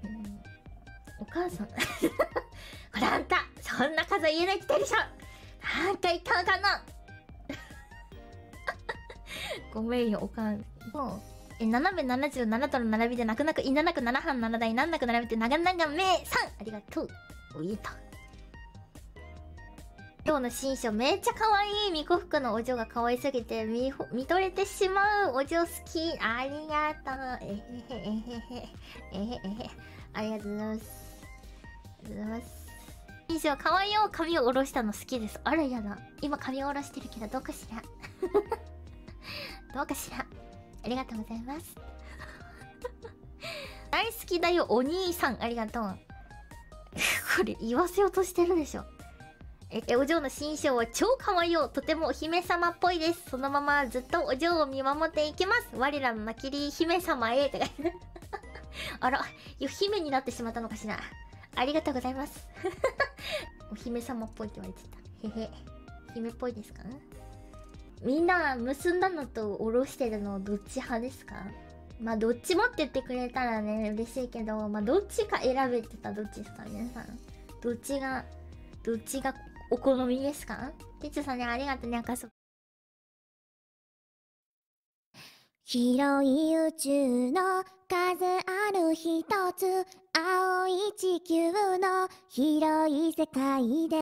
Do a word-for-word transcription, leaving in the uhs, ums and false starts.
お母さんほらあんたそんな数言えないって言ったでしょ。なんか言ったのかなごめんよおかん。もうえ斜めななじゅうななとの並びで泣く泣くいななくななはんななだいなんなく並べて長々めさんありがとう。お言えた。今日の新書めっちゃ可愛い。みこふくのお嬢が可愛すぎて見見とれてしまう。お嬢好き。ありがとう。えへへえへへえへへありがとうございます。ありがとうございます。新書可愛いよ。髪を下ろしたの好きです。あらやだ。今髪を下ろしてるけどどうかしらどうかしら。ありがとうございます大好きだよお兄さんありがとうこれ言わせようとしてるでしょ。え、お嬢の新章は超可愛いよ。とてもお姫様っぽいです。そのままずっとお嬢を見守っていきます。我らの泣きり姫様へって書いてあら、姫になってしまったのかしら。ありがとうございますお姫様っぽいって言われてた。へへ。姫っぽいですか？みんな結んだのと下ろしてるのどっち派ですか？まあどっちもって言ってくれたらね嬉しいけど、まあどっちか選べてたらどっちですか皆さん。どっちがどっちがお好みですか？てつさんねありがとうね。赤そ広い宇宙の数ある一つ青い地球の広い世界で